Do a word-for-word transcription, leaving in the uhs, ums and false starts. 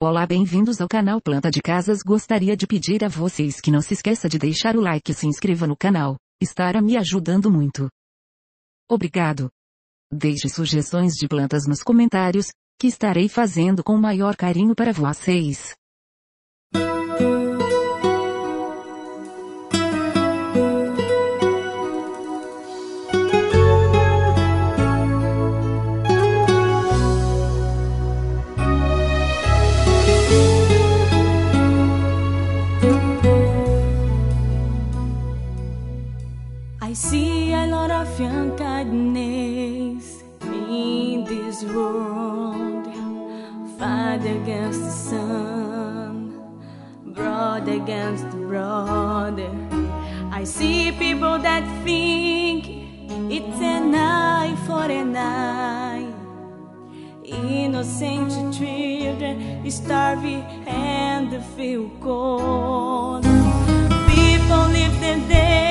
Olá, bem-vindos ao canal Planta de Casas. Gostaria de pedir a vocês que não se esqueça de deixar o like e se inscreva no canal. Estará me ajudando muito. Obrigado. Deixe sugestões de plantas nos comentários, que estarei fazendo com o maior carinho para vocês. I see a lot of young kindness in this world. Father against the son, brother against the brother. I see people that think it's an eye for an eye. Innocent children starving and feel cold. People live their day